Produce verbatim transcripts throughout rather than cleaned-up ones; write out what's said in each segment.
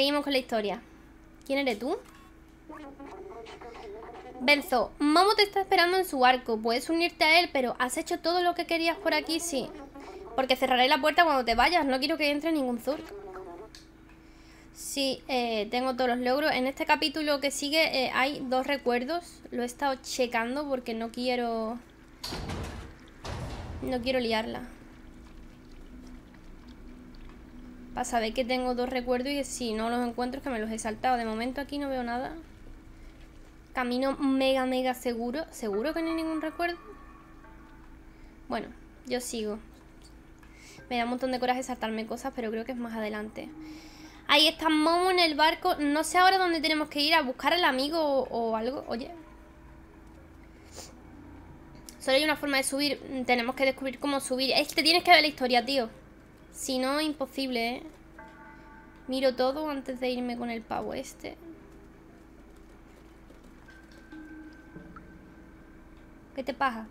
Seguimos con la historia. ¿Quién eres tú? Benzo, Momo te está esperando en su arco. Puedes unirte a él, pero ¿has hecho todo lo que querías por aquí? Sí. Porque cerraré la puerta cuando te vayas. No quiero que entre ningún Zurk. Sí, eh, tengo todos los logros. En este capítulo que sigue eh, hay dos recuerdos. Lo he estado checando porque no quiero... No quiero liarla. Para saber que tengo dos recuerdos y que si no los encuentro es que me los he saltado. De momento aquí no veo nada. Camino mega mega seguro. ¿Seguro que no hay ningún recuerdo? Bueno, yo sigo. Me da un montón de coraje saltarme cosas, pero creo que es más adelante. Ahí está Momo en el barco. No sé ahora dónde tenemos que ir, a buscar al amigo o, o algo. Oye. Solo hay una forma de subir. Tenemos que descubrir cómo subir. Es que te tienes que ver la historia, tío. Si no, imposible, ¿eh? Miro todo antes de irme con el pavo este. ¿Qué te pasa?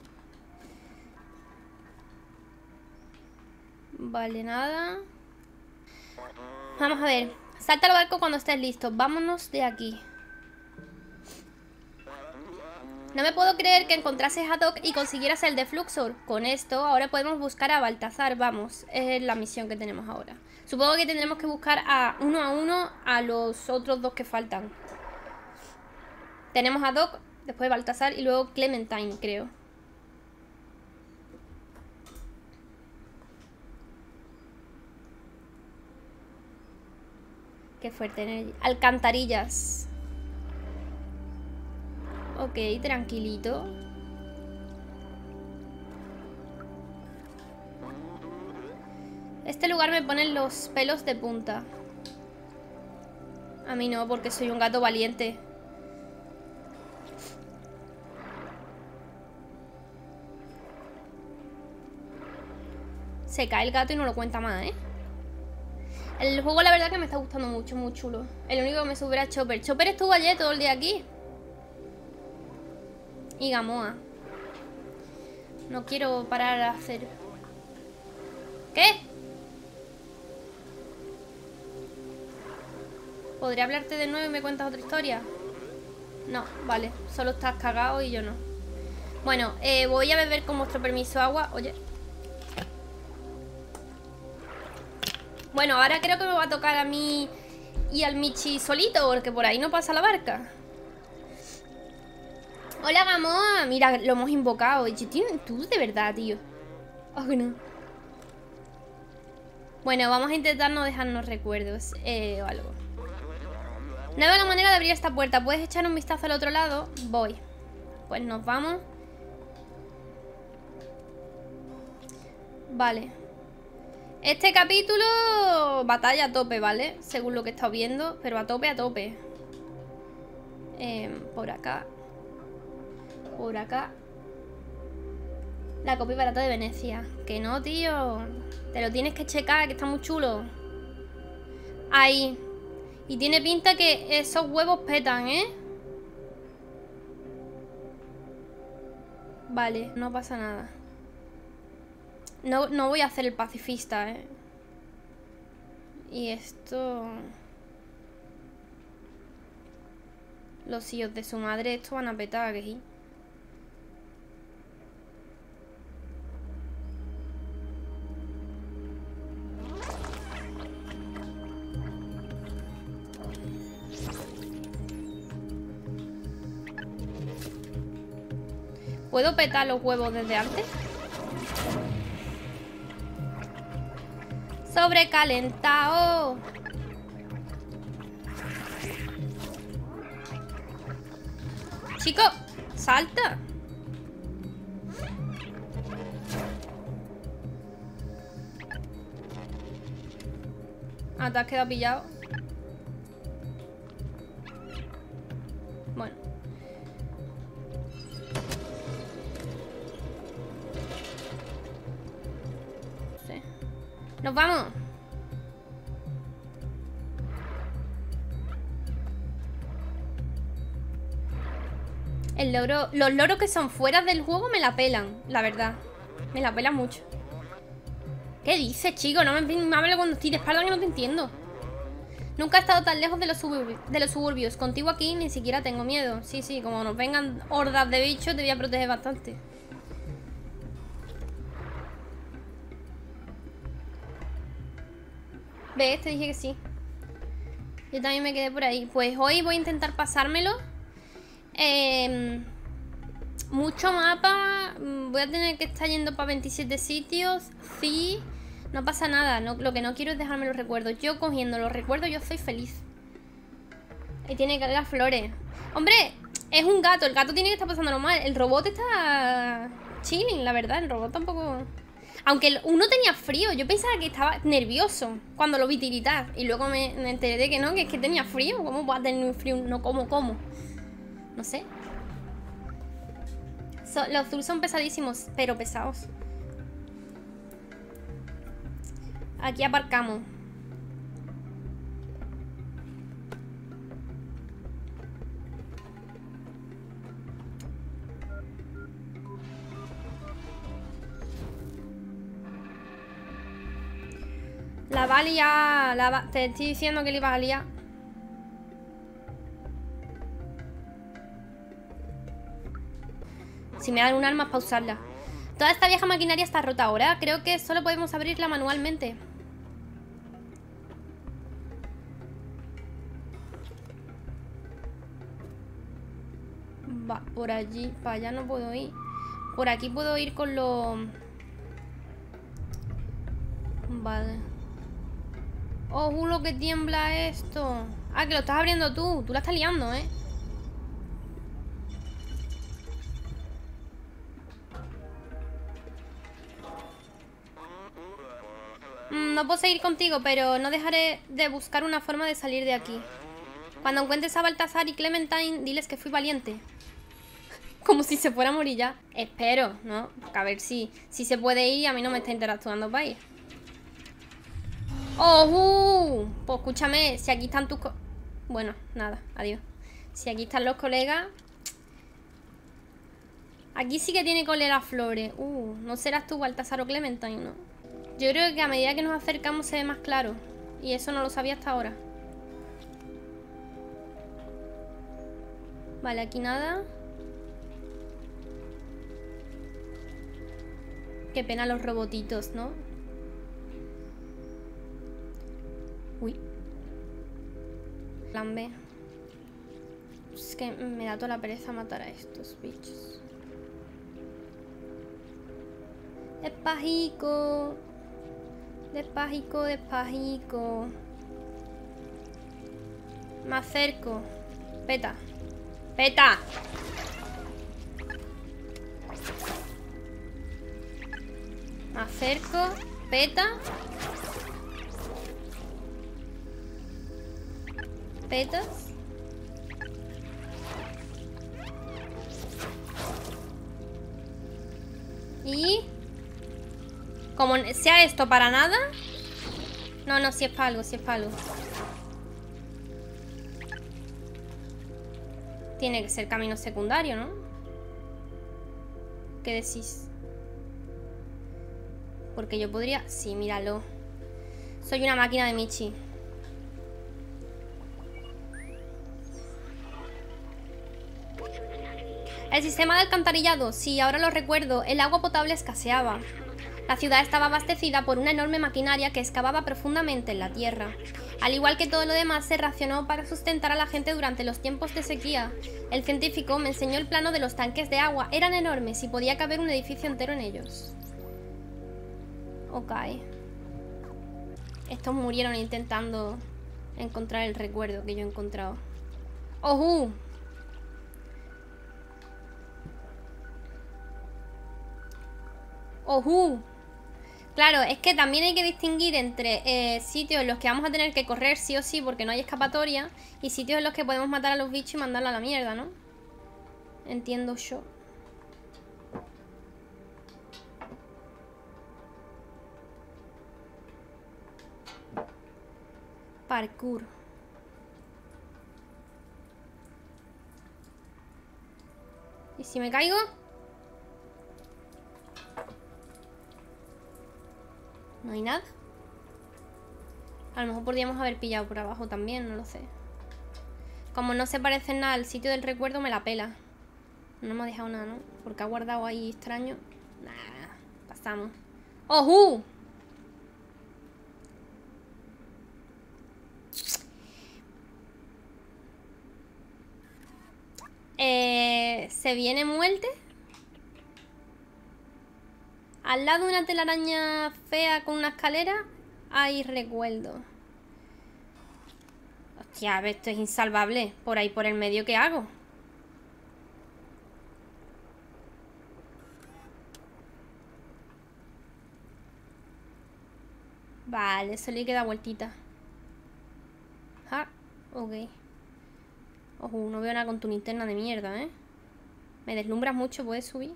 Vale, nada. Vamos a ver. Salta al barco cuando estés listo. Vámonos de aquí. No me puedo creer que encontrases a Doc y consiguieras el de Fluxor. Con esto, ahora podemos buscar a Baltasar. Vamos, es la misión que tenemos ahora. Supongo que tendremos que buscar a uno a uno a los otros dos que faltan. Tenemos a Doc, después Baltasar y luego Clementine, creo. Qué fuerte. Alcantarillas. Ok, tranquilito. Este lugar me pone los pelos de punta. A mí no, porque soy un gato valiente. Se cae el gato y no lo cuenta más, ¿eh? El juego la verdad que me está gustando mucho, muy chulo. El único que me sube era Chopper. Chopper estuvo ayer todo el día aquí. Y Gamoa. No quiero parar a hacer... ¿Qué? ¿Podría hablarte de nuevo y me cuentas otra historia? No, vale. Solo estás cagado y yo no. Bueno, eh, voy a beber con vuestro permiso agua. Oye. Bueno, ahora creo que me va a tocar a mí y al Michi solito, porque por ahí no pasa la barca. Hola, Gamoa. Mira, lo hemos invocado. Tú de verdad, tío. Oh, no. Bueno, vamos a intentar no dejarnos recuerdos eh, o algo. No veo la manera de abrir esta puerta. ¿Puedes echar un vistazo al otro lado? Voy. Pues nos vamos. Vale. Este capítulo... Batalla a tope, ¿vale? Según lo que he estado viendo. Pero a tope, a tope. Eh, por acá. Por acá. La copia barata de Venecia. Que no, tío. Te lo tienes que checar, que está muy chulo. Ahí. Y tiene pinta que esos huevos petan, ¿eh? Vale, no pasa nada. No, no voy a hacer el pacifista, ¿eh? Y esto... Los hijos de su madre, esto van a petar, que sí. ¿Puedo petar los huevos desde antes? Sobrecalentado. Chico, salta. Ah, te has quedado pillado. Bueno. Sí. Nos vamos. El loro, los loros que son fuera del juego me la pelan, la verdad. Me la pelan mucho. ¿Qué dices, chico? No me, me hables cuando estoy de espalda, que no te entiendo. Nunca he estado tan lejos de los, suburbi de los suburbios. Contigo aquí ni siquiera tengo miedo. Sí, sí, como nos vengan hordas de bichos te voy a proteger bastante. ¿Ves? Te dije que sí. Yo también me quedé por ahí. Pues hoy voy a intentar pasármelo. Eh, mucho mapa. Voy a tener que estar yendo para veintisiete sitios. Sí. No pasa nada. No, lo que no quiero es dejarme los recuerdos. Yo cogiendo los recuerdos yo soy feliz. Y tiene que las flores. Hombre, es un gato. El gato tiene que estar pasándolo mal. El robot está chilling, la verdad. El robot tampoco... Aunque el uno tenía frío. Yo pensaba que estaba nervioso cuando lo vi tiritar. Y luego me, me enteré de que no, que es que tenía frío. ¿Cómo va a tener frío? No, ¿cómo, cómo? No sé. So, los Zul son pesadísimos, pero pesados. Aquí aparcamos. La va a liar, la va... Te estoy diciendo que le ibas a liar. Si me dan un arma para usarla. Toda esta vieja maquinaria está rota ahora. Creo que solo podemos abrirla manualmente. Va, por allí. Para allá no puedo ir. Por aquí puedo ir con los... Vale. ¡Oh, lo que tiembla esto! Ah, que lo estás abriendo tú. Tú la estás liando, ¿eh? Mm, no puedo seguir contigo, pero no dejaré de buscar una forma de salir de aquí. Cuando encuentres a Baltasar y Clementine, diles que fui valiente. Como si se fuera a morir ya. Espero, ¿no? Porque a ver si, si se puede ir y a mí no me está interactuando para ir. ¡Oh! Uh, pues escúchame, si aquí están tus... Co bueno, nada, adiós. Si aquí están los colegas... Aquí sí que tiene que oler a flores. Uh, no serás tú Baltasar o Clementine, ¿no? Yo creo que a medida que nos acercamos se ve más claro. Y eso no lo sabía hasta ahora. Vale, aquí nada. Qué pena los robotitos, ¿no? Uy. Plan B. Es que me da toda la pereza matar a estos bichos. Despajico. Despajico, despajico. Me acerco. Peta. ¡Peta! Me acerco. Peta. Petas. Y... como sea esto para nada. No, no, si es para algo, si es para algo. Tiene que ser camino secundario, ¿no? ¿Qué decís? Porque yo podría... Sí, míralo. Soy una máquina de Michi. El sistema de alcantarillado. Sí, ahora lo recuerdo. El agua potable escaseaba. La ciudad estaba abastecida por una enorme maquinaria que excavaba profundamente en la tierra. Al igual que todo lo demás, se racionó para sustentar a la gente durante los tiempos de sequía. El científico me enseñó el plano de los tanques de agua. Eran enormes y podía caber un edificio entero en ellos. Ok. Estos murieron intentando encontrar el recuerdo que yo he encontrado. ¡Ojú! ¡Ojú! Claro, es que también hay que distinguir entre eh, sitios en los que vamos a tener que correr sí o sí porque no hay escapatoria y sitios en los que podemos matar a los bichos y mandarlos a la mierda, ¿no? Entiendo yo. Parkour. ¿Y si me caigo? No hay nada. A lo mejor podríamos haber pillado por abajo también, no lo sé. Como no se parece en nada al sitio del recuerdo, me la pela. No me ha dejado nada, ¿no? Porque ha guardado ahí extraño. Nah, pasamos. ¡Ojú! Eh, ¿Se viene muerte? Al lado de una telaraña fea con una escalera hay recuerdo. Hostia, a ver, esto es insalvable. Por ahí por el medio, ¿qué hago? Vale, solo hay que dar vueltita. Ah, ok. Ojo, no veo nada con tu linterna de mierda, ¿eh? Me deslumbras mucho, ¿puedes subir?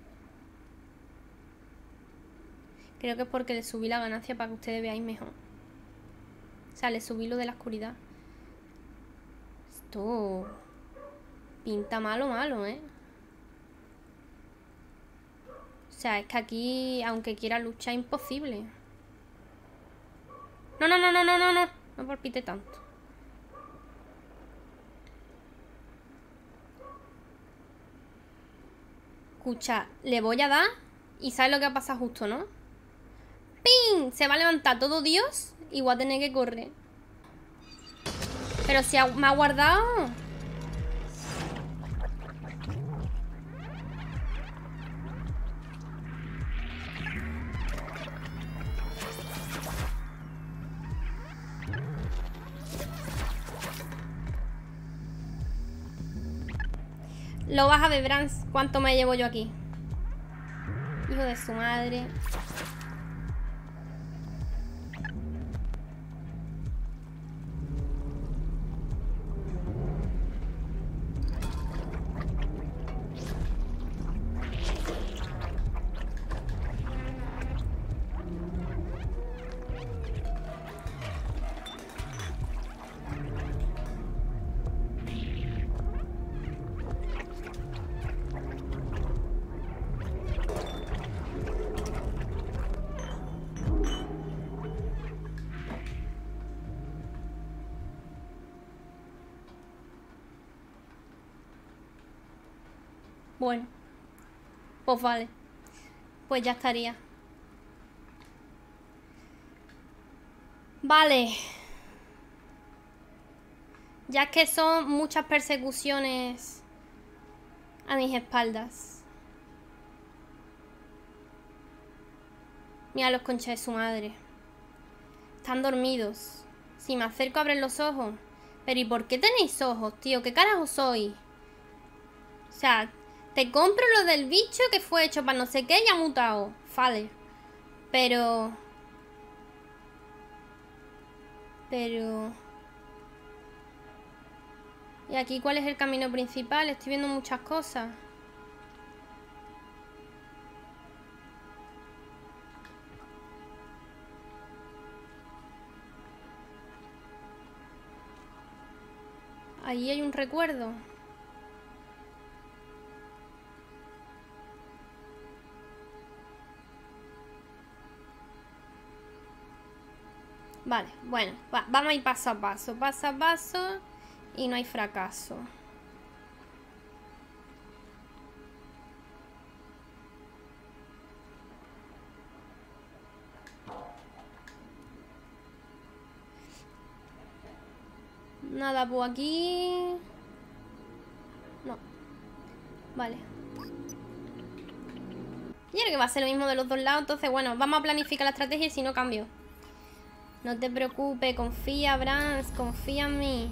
Creo que es porque le subí la ganancia para que ustedes veáis mejor. O sea, le subí lo de la oscuridad. Esto pinta malo, malo, ¿eh? O sea, es que aquí, aunque quiera luchar, es imposible. No, no, no, no, no, no, no. No palpite tanto. Escucha, le voy a dar y ¿sabes lo que ha pasado justo, no? ¡Ping! Se va a levantar todo Dios y voy a tener que correr. Pero si ha, me ha guardado. Lo vas a ver, Brans. ¿Cuánto me llevo yo aquí? Hijo de su madre. Bueno, pues vale. Pues ya estaría. Vale. Ya que son muchas persecuciones a mis espaldas. Mira los conchas de su madre. Están dormidos. Si me acerco abren los ojos. Pero ¿y por qué tenéis ojos, tío? ¿Qué carajo sois? O sea, te compro lo del bicho que fue hecho para no sé qué y ha mutado. Vale. Pero... Pero... ¿Y aquí cuál es el camino principal? Estoy viendo muchas cosas. Ahí hay un recuerdo. Vale, bueno, va, vamos a ir paso a paso, paso a paso y no hay fracaso. Nada por aquí. No. Vale. Y ahora que va a ser lo mismo de los dos lados, entonces bueno, vamos a planificar la estrategia y si no cambio. No te preocupes, confía, Brans, confía en mí.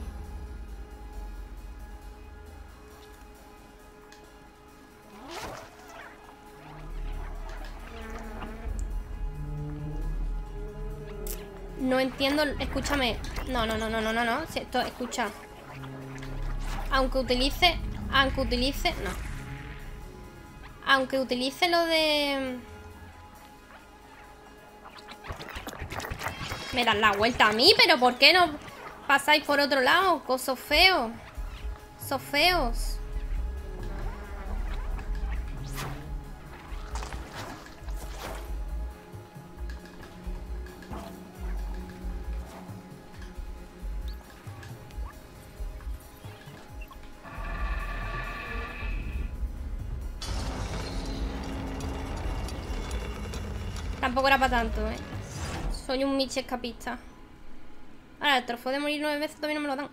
No entiendo, escúchame. No, no, no, no, no, no, no. Si esto, escucha. Aunque utilice, aunque utilice, no. Aunque utilice lo de... Me dan la vuelta a mí, pero ¿por qué no pasáis por otro lado? Cosos feos. Sos feos. Tampoco era para tanto, ¿eh? Soy un Michi escapista. Ahora, el trofeo de morir nueve veces todavía no me lo dan.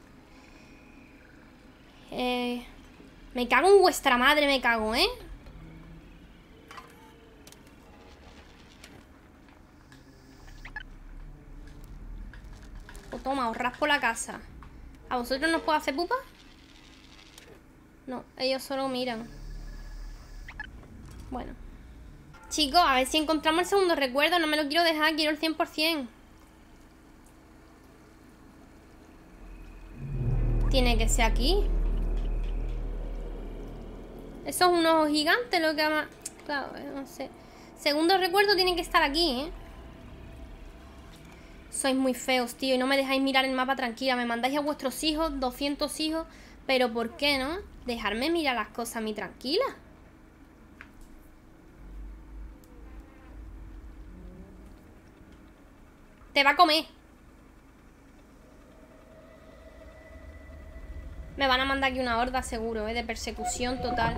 Eh... Me cago en vuestra madre, me cago, ¿eh? O toma, os raspo la casa. ¿A vosotros no os puedo hacer pupa? No, ellos solo miran. Bueno. Chicos, a ver si encontramos el segundo recuerdo. No me lo quiero dejar, quiero el cien por cien. Tiene que ser aquí. Eso es un ojo gigante lo que ama... Claro, no sé. Segundo recuerdo tiene que estar aquí, ¿eh? Sois muy feos, tío, y no me dejáis mirar el mapa tranquila. Me mandáis a vuestros hijos, doscientos hijos. Pero ¿por qué no? Dejarme mirar las cosas a mí tranquila. Te va a comer. Me van a mandar aquí una horda seguro, ¿eh? De persecución total.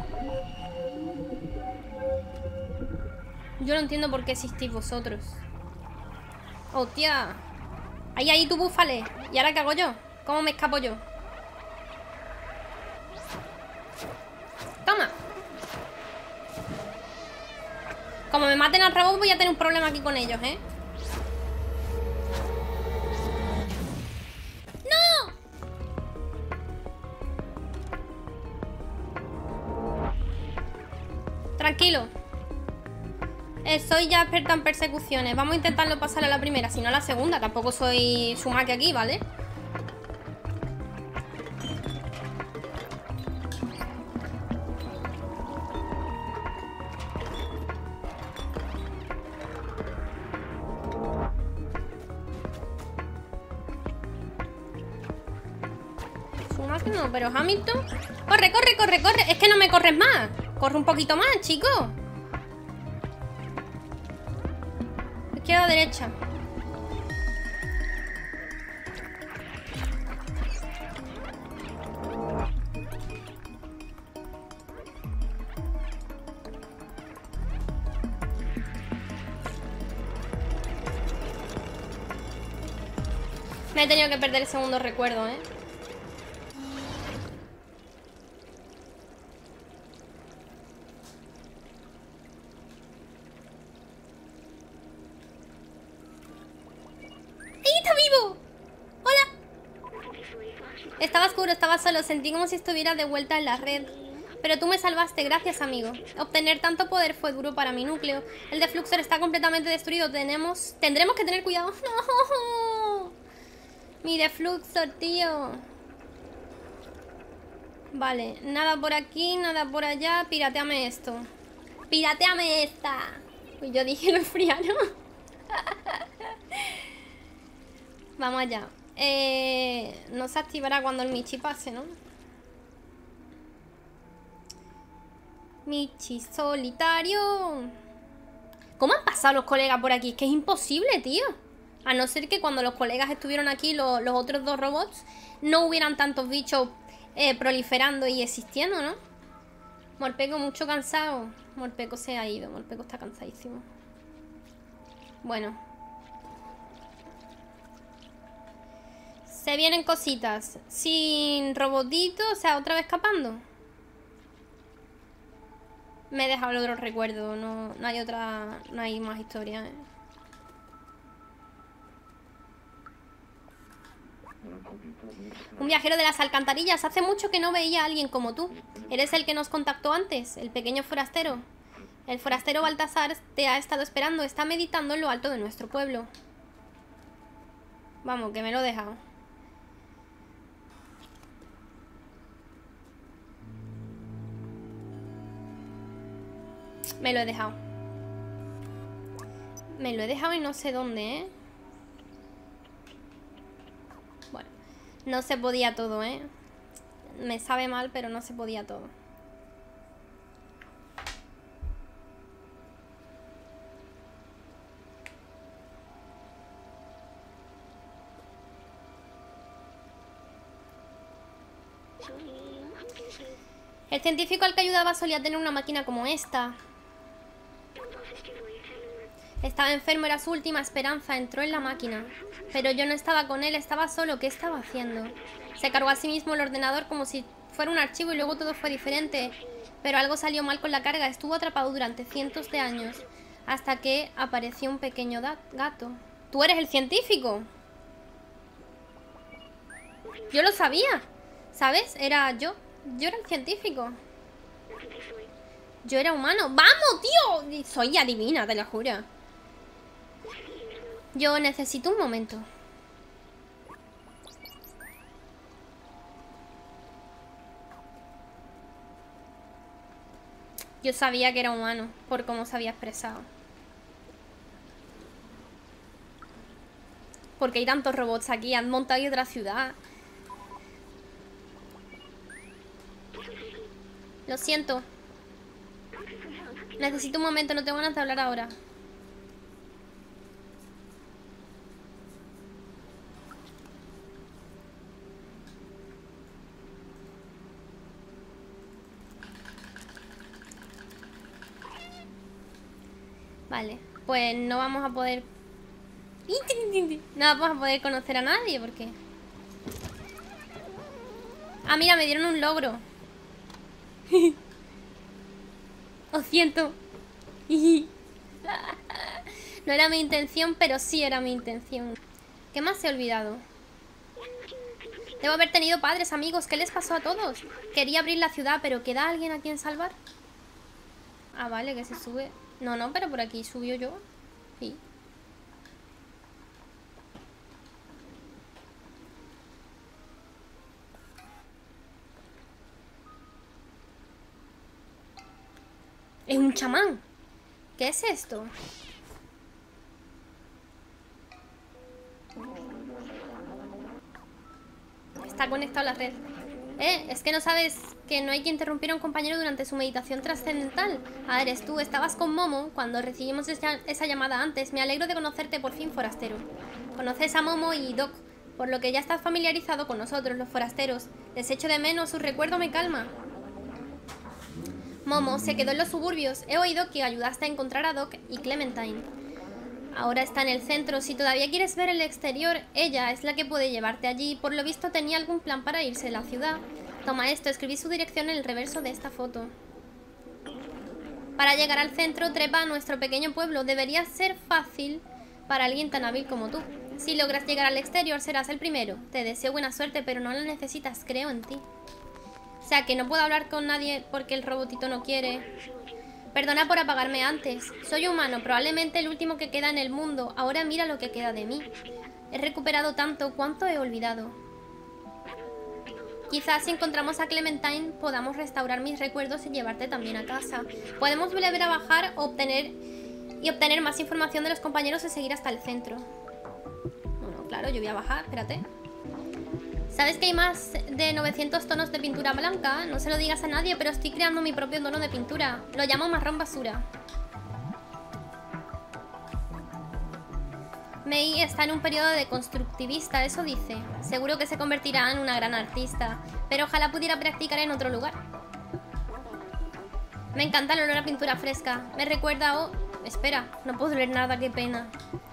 Yo no entiendo por qué existís vosotros. ¡Hostia! Ahí, ahí, tú búfale. ¿Y ahora qué hago yo? ¿Cómo me escapo yo? ¡Toma! Como me maten al robot voy a tener un problema aquí con ellos, ¿eh? ¡No! Tranquilo. Eh, soy ya experta en persecuciones. Vamos a intentarlo pasar a la primera, si no a la segunda. Tampoco soy Sumaki aquí, ¿vale? Sumaki no, pero Hamilton. ¡Corre, corre, corre, corre! Es que no me corres más. Corre un poquito más, chico. Izquierda, derecha. Me he tenido que perder el segundo recuerdo, ¿eh? Estaba oscuro, estaba solo, sentí como si estuviera de vuelta en la red. Pero tú me salvaste, gracias amigo. Obtener tanto poder fue duro para mi núcleo. El defluxor está completamente destruido, tenemos... Tendremos que tener cuidado. ¡No! Mi defluxor, tío. Vale, nada por aquí, nada por allá. Pirateame esto. Pirateame esta. Uy, yo dije lo fría, ¿no? Vamos allá. Eh, no se activará cuando el Michi pase, ¿no? Michi solitario. ¿Cómo han pasado los colegas por aquí? Es que es imposible, tío. A no ser que cuando los colegas estuvieron aquí, lo, los otros dos robots, no hubieran tantos bichos eh, proliferando y existiendo, ¿no? Morpeko mucho cansado. Morpeko se ha ido. Morpeko está cansadísimo. Bueno. Se vienen cositas. Sin robotito, o sea, otra vez escapando. Me he dejado el otro recuerdo. No, no hay otra. No hay más historia, ¿eh? Un viajero de las alcantarillas. Hace mucho que no veía a alguien como tú. Eres el que nos contactó antes, el pequeño forastero. El forastero Baltasar te ha estado esperando. Está meditando en lo alto de nuestro pueblo. Vamos, que me lo he dejado. Me lo he dejado. Me lo he dejado y no sé dónde, ¿eh? Bueno, no se podía todo, ¿eh? Me sabe mal, pero no se podía todo. El científico al que ayudaba solía tener una máquina como esta. Estaba enfermo, era su última esperanza. Entró en la máquina. Pero yo no estaba con él, estaba solo. ¿Qué estaba haciendo? Se cargó a sí mismo el ordenador como si fuera un archivo y luego todo fue diferente. Pero algo salió mal con la carga. Estuvo atrapado durante cientos de años. Hasta que apareció un pequeño gato. ¿Tú eres el científico? Yo lo sabía. ¿Sabes? Era yo. Yo era el científico. Yo era humano. ¡Vamos, tío! Soy adivina, te lo juro. Yo necesito un momento. Yo sabía que era humano, por cómo se había expresado. Porque hay tantos robots aquí, han montado aquí otra ciudad. Lo siento. Necesito un momento, no tengo ganas de hablar ahora. Vale, pues no vamos a poder... No vamos a poder conocer a nadie, porque... Ah, mira, me dieron un logro. Lo siento. No era mi intención, pero sí era mi intención. ¿Qué más he olvidado? Debo haber tenido padres, amigos. ¿Qué les pasó a todos? Quería abrir la ciudad, pero ¿queda alguien a quien salvar? Ah, vale, que se sube. No, no, pero por aquí subió yo. Sí. Es un chamán. ¿Qué es esto? Está conectado a la red. Eh, es que no sabes que no hay que interrumpir a un compañero durante su meditación trascendental. Ah, eres tú, estabas con Momo cuando recibimos esa, esa llamada antes. Me alegro de conocerte por fin, forastero. Conoces a Momo y Doc, por lo que ya estás familiarizado con nosotros, los forasteros. Les echo de menos, su recuerdo me calma. Momo se quedó en los suburbios. He oído que ayudaste a encontrar a Doc y Clementine. Ahora está en el centro. Si todavía quieres ver el exterior, ella es la que puede llevarte allí. Por lo visto tenía algún plan para irse a la ciudad. Toma esto, escribí su dirección en el reverso de esta foto. Para llegar al centro, trepa a nuestro pequeño pueblo. Debería ser fácil para alguien tan hábil como tú. Si logras llegar al exterior, serás el primero. Te deseo buena suerte, pero no la necesitas, creo en ti. O sea, que no puedo hablar con nadie porque el robotito no quiere. Perdona por apagarme antes. Soy humano, probablemente el último que queda en el mundo. Ahora mira lo que queda de mí. He recuperado tanto, ¿cuánto he olvidado? Quizás si encontramos a Clementine podamos restaurar mis recuerdos y llevarte también a casa. Podemos volver a bajar o obtener y obtener más información de los compañeros y seguir hasta el centro. Bueno, claro, yo voy a bajar, espérate. ¿Sabes que hay más de novecientos tonos de pintura blanca? No se lo digas a nadie, pero estoy creando mi propio tono de pintura. Lo llamo marrón basura. Mei está en un periodo de constructivista, eso dice. Seguro que se convertirá en una gran artista, pero ojalá pudiera practicar en otro lugar. Me encanta el olor a pintura fresca. Me recuerda a... Oh, espera, no puedo leer nada, qué pena.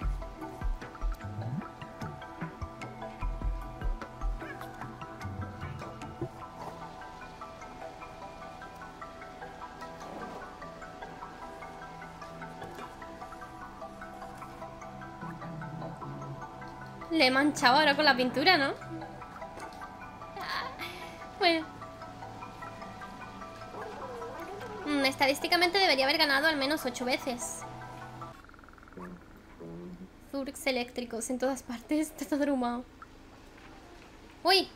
Le he manchado ahora con la pintura, ¿no? Bueno. Mm, estadísticamente debería haber ganado al menos ocho veces. Zurks eléctricos en todas partes. Está todo arrumado. ¡Uy!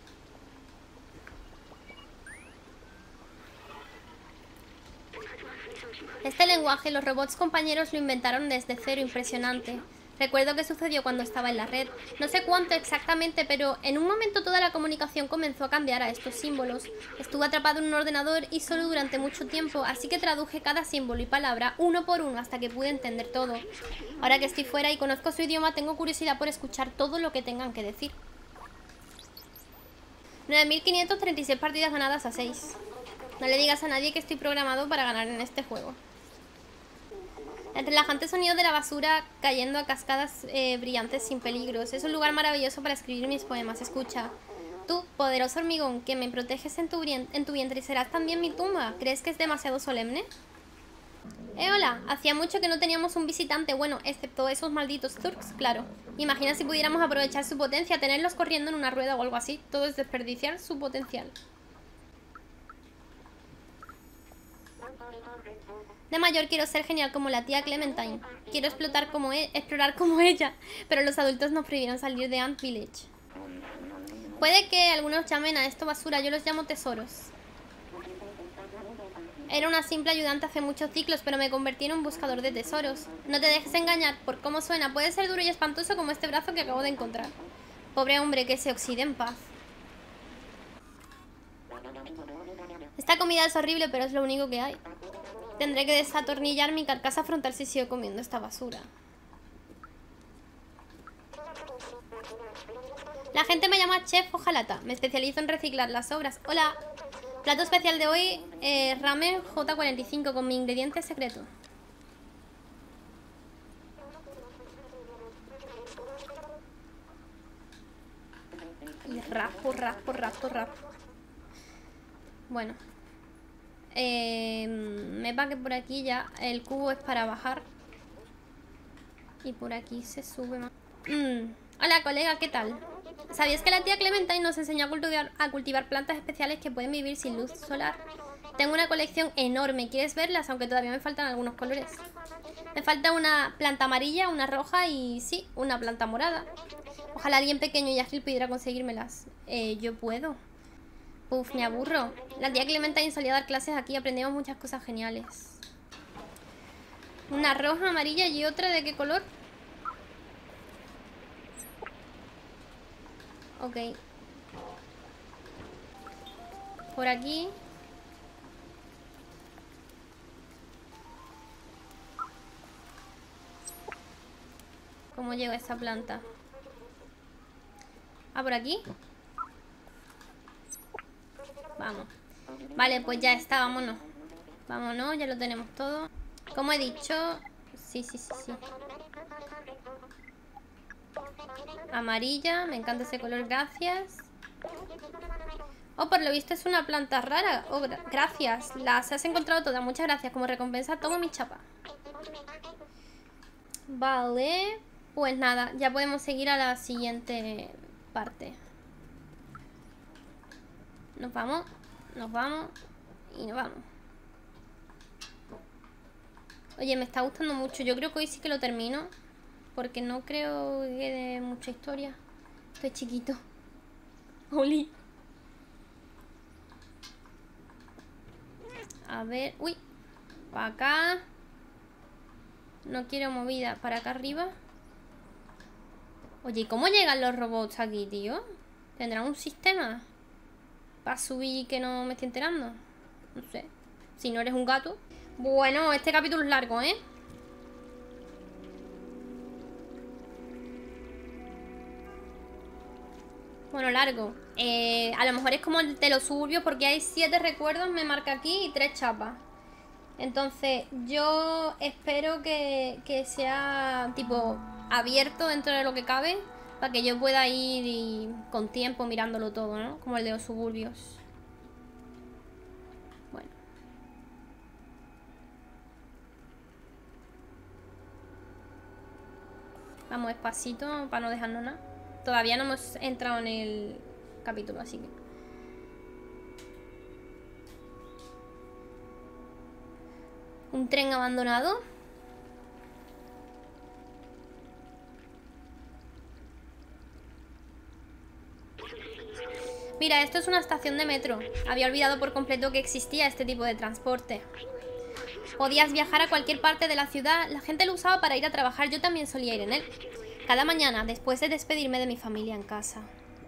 Este lenguaje los robots compañeros lo inventaron desde cero, impresionante. Recuerdo que sucedió cuando estaba en la red. No sé cuánto exactamente, pero en un momento toda la comunicación comenzó a cambiar a estos símbolos. Estuve atrapado en un ordenador y solo durante mucho tiempo, así que traduje cada símbolo y palabra uno por uno hasta que pude entender todo. Ahora que estoy fuera y conozco su idioma, tengo curiosidad por escuchar todo lo que tengan que decir. nueve mil quinientas treinta y seis partidas ganadas a seis. No le digas a nadie que estoy programado para ganar en este juego. El relajante sonido de la basura cayendo a cascadas eh, brillantes sin peligros. Es un lugar maravilloso para escribir mis poemas. Escucha. Tú, poderoso hormigón, que me proteges en tu, en tu vientre y serás también mi tumba. ¿Crees que es demasiado solemne? Eh, hola. Hacía mucho que no teníamos un visitante. Bueno, excepto esos malditos Zurks, claro. Imagina si pudiéramos aprovechar su potencia, tenerlos corriendo en una rueda o algo así. Todo es desperdiciar su potencial. De mayor quiero ser genial como la tía Clementine. Quiero explotar como e explorar como ella. Pero los adultos nos prohibieron salir de Ant Village. Puede que algunos llamen a esto basura. Yo los llamo tesoros. Era una simple ayudante hace muchos ciclos, pero me convertí en un buscador de tesoros. No te dejes engañar por cómo suena. Puede ser duro y espantoso como este brazo que acabo de encontrar. Pobre hombre, que se oxide en paz. Esta comida es horrible, pero es lo único que hay. Tendré que desatornillar mi carcasa frontal si sigo comiendo esta basura. La gente me llama Chef Ojalata. Me especializo en reciclar las sobras. Hola. Plato especial de hoy, eh, ramen J cuarenta y cinco con mi ingrediente secreto. Y raspo, raspo, raspo, raspo. Bueno. Eh, me va que por aquí ya el cubo es para bajar. Y por aquí se sube más. Mm. Hola, colega, ¿qué tal? ¿Sabías que la tía Clementine nos enseñó a cultivar, a cultivar plantas especiales que pueden vivir sin luz solar? Tengo una colección enorme. ¿Quieres verlas? Aunque todavía me faltan algunos colores. Me falta una planta amarilla, una roja y sí, una planta morada. Ojalá alguien pequeño y ágil pudiera conseguírmelas. Eh, yo puedo. Uf, me aburro. La tía Clementine solía dar clases aquí y aprendimos muchas cosas geniales. Una roja, amarilla y otra, ¿de qué color? Ok. Por aquí. ¿Cómo llega esta planta? Ah, por aquí. Vamos. Vale, pues ya está, vámonos. Vámonos, ya lo tenemos todo. Como he dicho... Sí, sí, sí, sí. Amarilla, me encanta ese color, gracias. Oh, por lo visto es una planta rara. Oh, gra gracias, las has encontrado todas, muchas gracias. Como recompensa, tomo mi chapa. Vale. Pues nada, ya podemos seguir a la siguiente parte. Nos vamos, nos vamos y nos vamos. Oye, me está gustando mucho. Yo creo que hoy sí que lo termino, porque no creo que quede mucha historia. Estoy chiquito. Oli. A ver, uy. Para acá. No quiero movida. Para acá arriba. Oye, ¿y cómo llegan los robots aquí, tío? ¿Tendrán un sistema para subir y que no me esté enterando? No sé. Si no eres un gato. Bueno, este capítulo es largo, ¿eh? Bueno, largo. Eh, a lo mejor es como el de los suburbios, porque hay siete recuerdos, me marca aquí, y tres chapas. Entonces, yo espero que, que sea tipo abierto dentro de lo que cabe, para que yo pueda ir y, con tiempo mirándolo todo, ¿no? Como el de los suburbios. Bueno. Vamos despacito para no dejarnos nada. Todavía no hemos entrado en el capítulo, así que... Un tren abandonado. Mira, esto es una estación de metro. Había olvidado por completo que existía este tipo de transporte. Podías viajar a cualquier parte de la ciudad. La gente lo usaba para ir a trabajar. Yo también solía ir en él. Cada mañana, después de despedirme de mi familia en casa.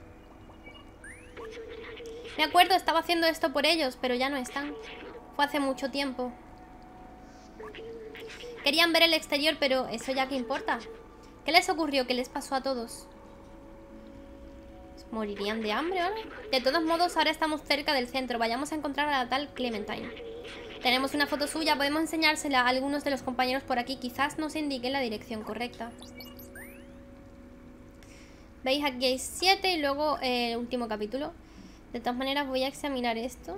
Me acuerdo, estaba haciendo esto por ellos, pero ya no están. Fue hace mucho tiempo. Querían ver el exterior, pero ¿eso ya qué importa? ¿Qué les ocurrió? ¿Qué les pasó a todos? ¿Morirían de hambre ahora? De todos modos, ahora estamos cerca del centro. Vayamos a encontrar a la tal Clementine. Tenemos una foto suya, podemos enseñársela a algunos de los compañeros por aquí. Quizás nos indique la dirección correcta. Veis, aquí hay siete y luego eh, el último capítulo. De todas maneras voy a examinar esto.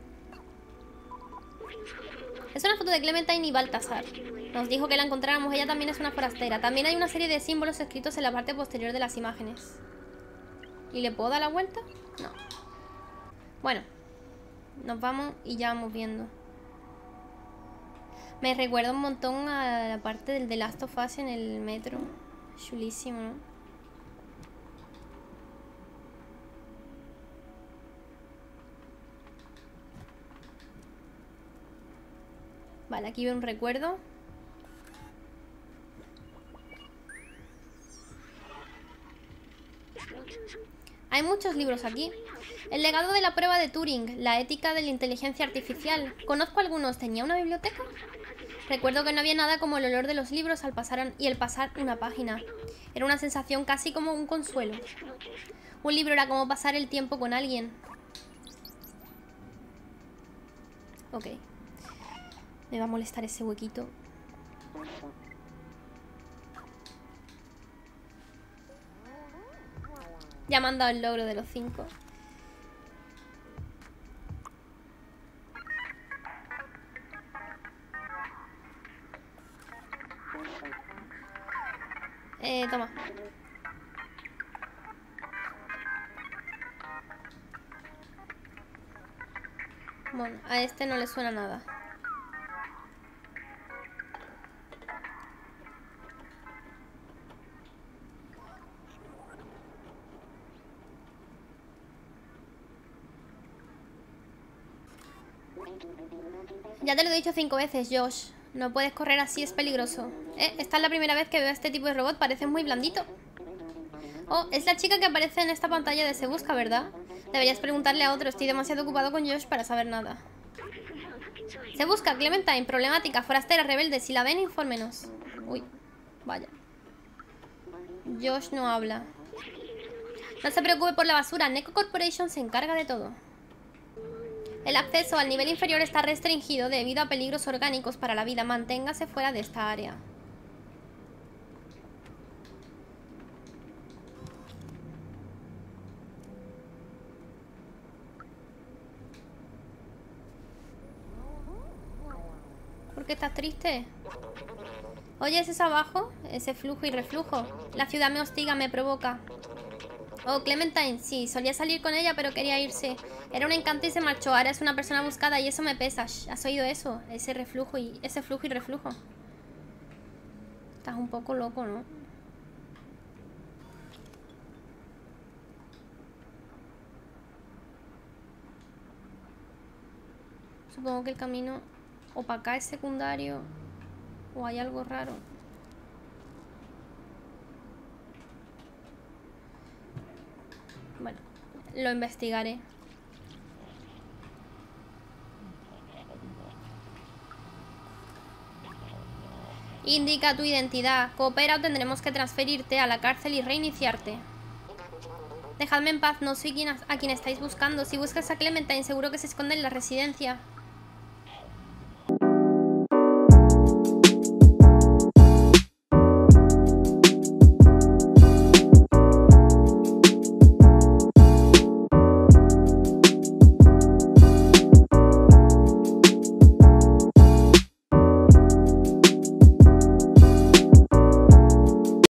Es una foto de Clementine y Baltasar. Nos dijo que la encontráramos, ella también es una forastera. También hay una serie de símbolos escritos en la parte posterior de las imágenes. ¿Y le puedo dar la vuelta? No. Bueno, nos vamos y ya vamos viendo. Me recuerda un montón a la parte del The Last of Us en el metro. Chulísimo, ¿no? Vale, aquí veo un recuerdo. Hay muchos libros aquí. El legado de la prueba de Turing, la ética de la inteligencia artificial. Conozco algunos. ¿Tenía una biblioteca? Recuerdo que no había nada como el olor de los libros al pasar y el pasar una página. Era una sensación casi como un consuelo. Un libro era como pasar el tiempo con alguien. Ok. Me va a molestar ese huequito. Ya me han dado el logro de los cinco. Eh, toma. Bueno, a este no le suena nada. Ya te lo he dicho cinco veces, Josh. No puedes correr así, es peligroso. Eh, esta es la primera vez que veo a este tipo de robot. Parece muy blandito. Oh, es la chica que aparece en esta pantalla de Se Busca, ¿verdad? Deberías preguntarle a otro. Estoy demasiado ocupado con Josh para saber nada. Se Busca, Clementine, problemática, forastera, rebelde. Si la ven, infórmenos. Uy, vaya. Josh no habla. No se preocupe por la basura. Neko Corporation se encarga de todo. El acceso al nivel inferior está restringido debido a peligros orgánicos para la vida. Manténgase fuera de esta área. ¿Por qué estás triste? Oye, ¿es eso abajo? Ese flujo y reflujo. La ciudad me hostiga, me provoca. Oh, Clementine, sí, solía salir con ella, pero quería irse. Era un encanto y se marchó. Ahora es una persona buscada y eso me pesa. Shh, ¿has oído eso? Ese reflujo y ese flujo y reflujo. Estás un poco loco, ¿no? Supongo que el camino o para acá es secundario o hay algo raro. Bueno, lo investigaré. Indica tu identidad. Coopera o tendremos que transferirte a la cárcel y reiniciarte. Dejadme en paz, no soy quien a, a quien estáis buscando. Si buscas a Clementine, seguro que se esconde en la residencia.